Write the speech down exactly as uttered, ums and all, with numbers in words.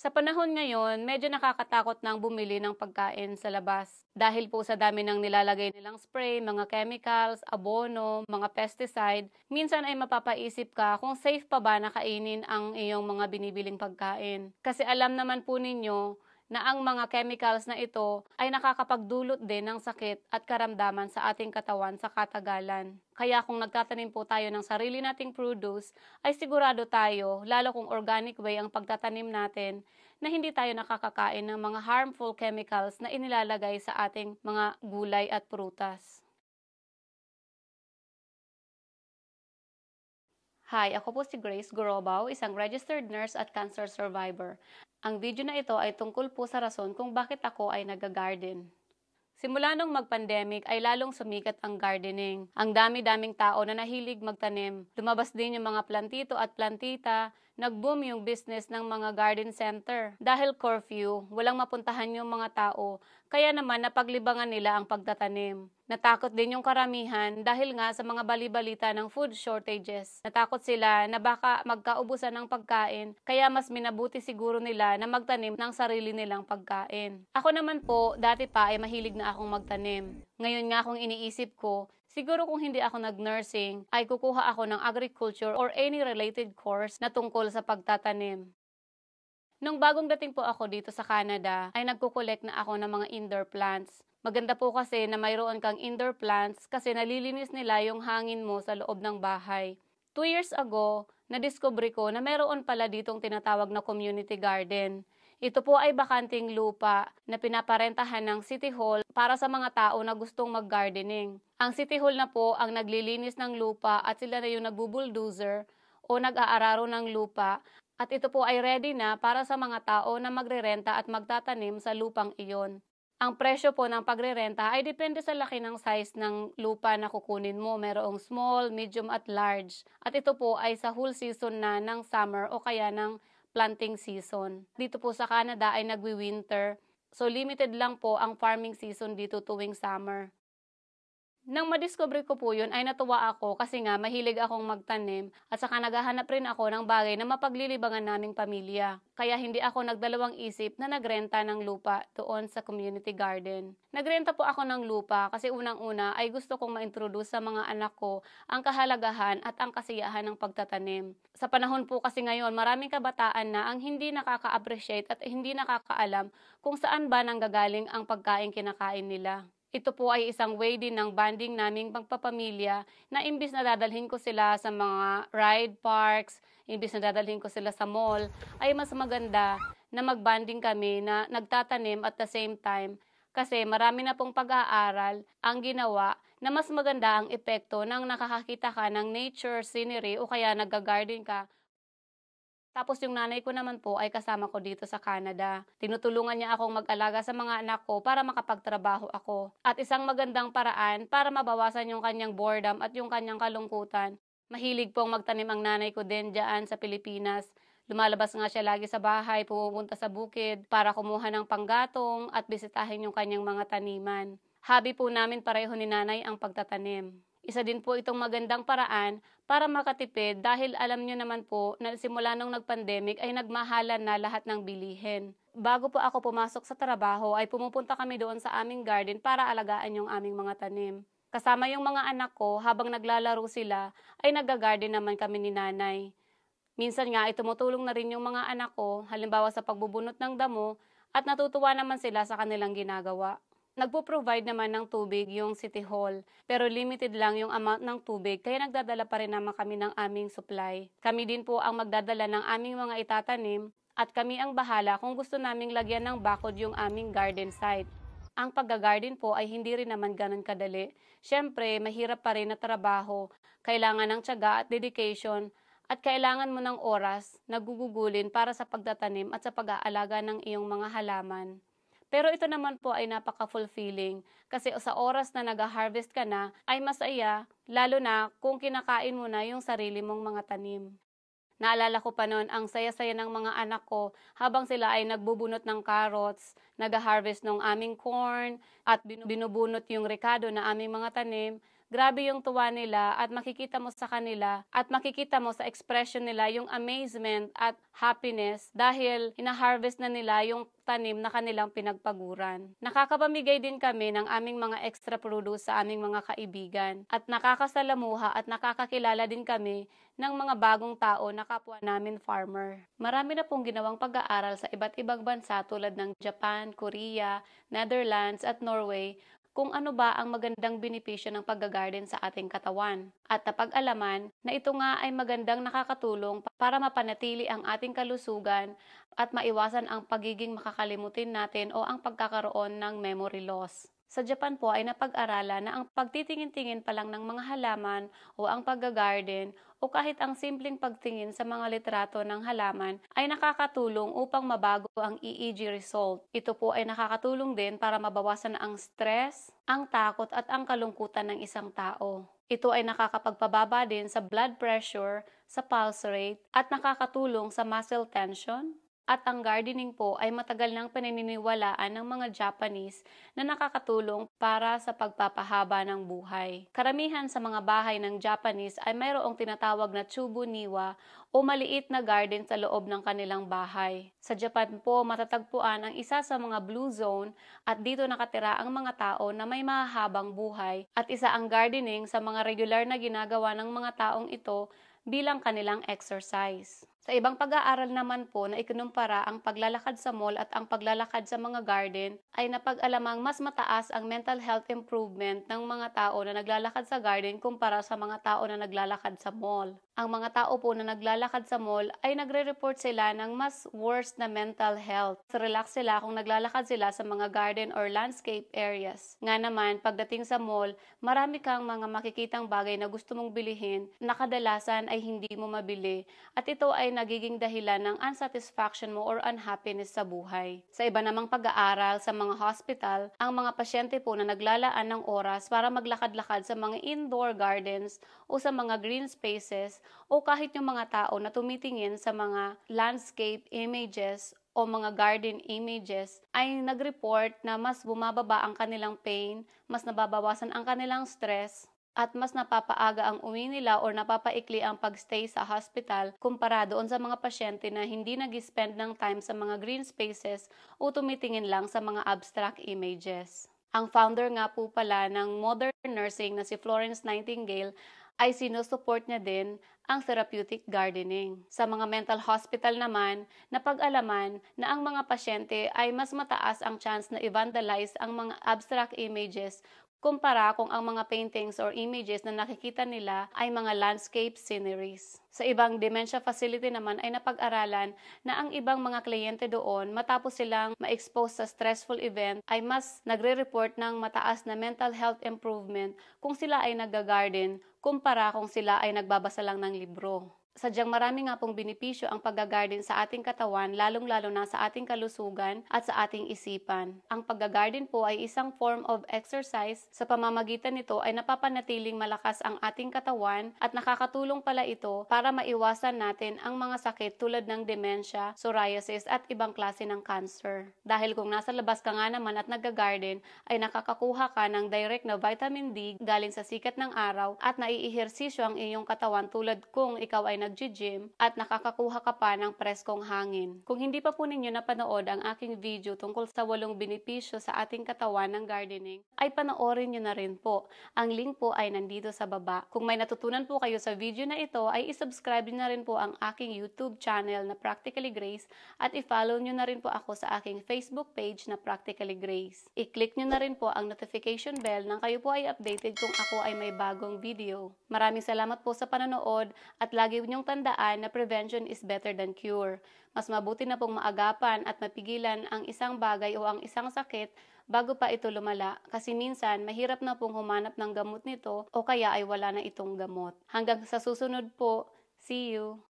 Sa panahon ngayon, medyo nakakatakot ng bumili ng pagkain sa labas. Dahil po sa dami ng nilalagay nilang spray, mga chemicals, abono, mga pesticide, minsan ay mapapaisip ka kung safe pa ba na kainin ang iyong mga binibiling pagkain. Kasi alam naman po ninyo na ang mga chemicals na ito ay nakakapagdulot din ng sakit at karamdaman sa ating katawan sa katagalan. Kaya kung nagtatanim po tayo ng sarili nating produce, ay sigurado tayo, lalo kung organic way ang pagtatanim natin, na hindi tayo nakakakain ng mga harmful chemicals na inilalagay sa ating mga gulay at prutas. Hi, ako po si Grace Gorobaw, isang registered nurse at cancer survivor. Ang video na ito ay tungkol po sa rason kung bakit ako ay nag-garden. Simula nung mag-pandemic ay lalong sumikat ang gardening. Ang dami-daming tao na nahilig magtanim. Lumabas din yung mga plantito at plantita, nag-boom yung business ng mga garden center. Dahil curfew, walang mapuntahan yung mga tao, kaya naman napaglibangan nila ang pagtatanim. Natakot din yung karamihan dahil nga sa mga bali-balita ng food shortages. Natakot sila na baka magkaubusan ng pagkain, kaya mas minabuti siguro nila na magtanim ng sarili nilang pagkain. Ako naman po, dati pa ay mahilig na akong magtanim. Ngayon nga kung iniisip ko, siguro kung hindi ako nag-nursing, ay kukuha ako ng agriculture or any related course na tungkol sa pagtatanim. Nung bagong dating po ako dito sa Canada, ay nagkukolek na ako ng mga indoor plants. Maganda po kasi na mayroon kang indoor plants kasi nalilinis nila yung hangin mo sa loob ng bahay. Two years ago, nadiscovery ko na mayroon pala ditong tinatawag na community garden. Ito po ay bakanting lupa na pinaparentahan ng City Hall para sa mga tao na gustong mag-gardening. Ang City Hall na po ang naglilinis ng lupa at sila na yung nagbubulldozer o nag-aararo ng lupa at ito po ay ready na para sa mga tao na magrerenta at magtatanim sa lupang iyon. Ang presyo po ng pagrerenta ay depende sa laki ng size ng lupa na kukunin mo. Merong small, medium at large. At ito po ay sa whole season na ng summer o kaya ng planting season. Dito po sa Canada ay nagwi-winter. So limited lang po ang farming season dito tuwing summer. Nang madiscover ko po yun ay natuwa ako kasi nga mahilig akong magtanim at saka naghahanap rin ako ng bagay na mapaglilibangan naming pamilya. Kaya hindi ako nagdalawang isip na nagrenta ng lupa doon sa community garden. Nagrenta po ako ng lupa kasi unang-una ay gusto kong ma-introduce sa mga anak ko ang kahalagahan at ang kasiyahan ng pagtatanim. Sa panahon po kasi ngayon maraming kabataan na ang hindi nakaka-appreciate at hindi nakakaalam kung saan ba nanggagaling ang pagkain kinakain nila. Ito po ay isang way din ng bonding naming magpapamilya na imbis na dadalhin ko sila sa mga ride parks, imbis na dadalhin ko sila sa mall, ay mas maganda na magbanding kami na nagtatanim at the same time kasi marami na pong pag-aaral ang ginawa na mas maganda ang epekto ng nakakakita ka ng nature, scenery o kaya nag-garden ka. Tapos yung nanay ko naman po ay kasama ko dito sa Canada. Tinutulungan niya akong mag-alaga sa mga anak ko para makapagtrabaho ako. At isang magandang paraan para mabawasan yung kanyang boredom at yung kanyang kalungkutan. Mahilig pong magtanim ang nanay ko din dyan sa Pilipinas. Lumalabas nga siya lagi sa bahay, pumupunta sa bukid para kumuha ng panggatong at bisitahin yung kanyang mga taniman. Hobby po namin pareho ni nanay ang pagtatanim. Isa din po itong magandang paraan para makatipid dahil alam nyo naman po na simula nung nag-pandemic ay nagmahalan na lahat ng bilihin. Bago po ako pumasok sa trabaho ay pumupunta kami doon sa aming garden para alagaan yung aming mga tanim. Kasama yung mga anak ko habang naglalaro sila ay nag-garden naman kami ni nanay. Minsan nga ay tumutulong na rin yung mga anak ko halimbawa sa pagbubunot ng damo at natutuwa naman sila sa kanilang ginagawa. Nagpo-provide naman ng tubig yung City Hall, pero limited lang yung amount ng tubig kaya nagdadala pa rin naman kami ng aming supply. Kami din po ang magdadala ng aming mga itatanim at kami ang bahala kung gusto naming lagyan ng bakod yung aming garden site. Ang pagga-garden po ay hindi rin naman ganun kadali. Siyempre, mahirap pa rin na trabaho, kailangan ng tiyaga at dedication at kailangan mo ng oras na gugugulin para sa pagtatanim at sa pag-aalaga ng iyong mga halaman. Pero ito naman po ay napaka-fulfilling kasi sa oras na nag-harvest ka na ay masaya, lalo na kung kinakain mo na yung sarili mong mga tanim. Naalala ko pa noon ang saya-saya ng mga anak ko habang sila ay nagbubunot ng carrots, nag-harvest ng aming corn at binubunot yung rekado na aming mga tanim. grabe yung tuwa nila at makikita mo sa kanila at makikita mo sa expression nila yung amazement at happiness dahil hina-harvest na nila yung tanim na kanilang pinagpaguran. Nakakapamigay din kami ng aming mga extra produce sa aming mga kaibigan at nakakasalamuha at nakakakilala din kami ng mga bagong tao na kapwa namin farmer. Marami na pong ginawang pag-aaral sa iba't ibang bansa tulad ng Japan, Korea, Netherlands at Norway kung ano ba ang magandang benepisyo ng paggagarden sa ating katawan. At napag-alaman na ito nga ay magandang nakakatulong para mapanatili ang ating kalusugan at maiwasan ang pagiging makakalimutin natin o ang pagkakaroon ng memory loss. Sa Japan po ay napag-aralan na ang pagtitingin-tingin pa lang ng mga halaman o ang paggagarden o kahit ang simpleng pagtingin sa mga litrato ng halaman ay nakakatulong upang mabago ang E E G result. Ito po ay nakakatulong din para mabawasan ang stress, ang takot at ang kalungkutan ng isang tao. Ito ay nakakapagpababa din sa blood pressure, sa pulse rate at nakakatulong sa muscle tension. At ang gardening po ay matagal nang pinaniniwalaan ng mga Japanese na nakakatulong para sa pagpapahaba ng buhay. Karamihan sa mga bahay ng Japanese ay mayroong tinatawag na Chubu Niwa o maliit na garden sa loob ng kanilang bahay. Sa Japan po matatagpuan ang isa sa mga blue zone at dito nakatira ang mga tao na may mahahabang buhay at isa ang gardening sa mga regular na ginagawa ng mga taong ito bilang kanilang exercise. Sa ibang pag-aaral naman po na ikinumpara ang paglalakad sa mall at ang paglalakad sa mga garden ay napag-alamang mas mataas ang mental health improvement ng mga tao na naglalakad sa garden kumpara sa mga tao na naglalakad sa mall. Ang mga tao po na naglalakad sa mall ay nagre-report sila ng mas worse na mental health. Relax sila kung naglalakad sila sa mga garden or landscape areas. Nga naman, pagdating sa mall, marami kang mga makikitang bagay na gusto mong bilihin na kadalasan ay hindi mo mabili at ito ay nagiging dahilan ng unsatisfaction mo or unhappiness sa buhay. Sa iba namang pag-aaral sa mga hospital, ang mga pasyente po na naglalaan ng oras para maglakad-lakad sa mga indoor gardens o sa mga green spaces o kahit yung mga tao na tumitingin sa mga landscape images o mga garden images ay nag-report na mas bumababa ang kanilang pain, mas nababawasan ang kanilang stress, at mas napapaaga ang uwi nila or napapaikli ang pagstay sa hospital kumpara doon sa mga pasyente na hindi nag-spend ng time sa mga green spaces o tumitingin lang sa mga abstract images. Ang founder nga po pala ng modern nursing na si Florence Nightingale ay sinusupport niya din ang therapeutic gardening. Sa mga mental hospital naman, napag-alaman na ang mga pasyente ay mas mataas ang chance na i-vandalize ang mga abstract images kumpara kung ang mga paintings or images na nakikita nila ay mga landscape sceneries. Sa ibang dementia facility naman ay napag-aralan na ang ibang mga kliyente doon matapos silang ma-expose sa stressful event ay mas nagre-report ng mataas na mental health improvement kung sila ay nag-garden kumpara kung sila ay nagbabasa lang ng libro. Sadyang marami nga pong benepisyo ang paggagarden sa ating katawan, lalong-lalo na sa ating kalusugan at sa ating isipan. Ang paggagarden po ay isang form of exercise. Sa pamamagitan nito ay napapanatiling malakas ang ating katawan at nakakatulong pala ito para maiwasan natin ang mga sakit tulad ng dementia, psoriasis at ibang klase ng cancer. Dahil kung nasa labas ka nga naman at naggagarden, ay nakakakuha ka ng direct na vitamin D galing sa sikat ng araw at naiihersisyo ang iyong katawan tulad kung ikaw ay nag-gym at nakakakuha ka pa ng preskong hangin. Kung hindi pa po ninyo napanood ang aking video tungkol sa walong benepisyo sa ating katawan ng gardening, ay panoorin nyo na rin po. Ang link po ay nandito sa baba. Kung may natutunan po kayo sa video na ito, ay isubscribe nyo na rin po ang aking YouTube channel na Practically Grace at i-follow nyo na rin po ako sa aking Facebook page na Practically Grace. I-click nyo na rin po ang notification bell nang kayo po ay updated kung ako ay may bagong video. Maraming salamat po sa panonood at lagi nyo yung tandaan na prevention is better than cure. Mas mabuti na pong maagapan at mapigilan ang isang bagay o ang isang sakit bago pa ito lumala kasi minsan mahirap na pong humanap ng gamot nito o kaya ay wala na itong gamot. Hanggang sa susunod po, see you!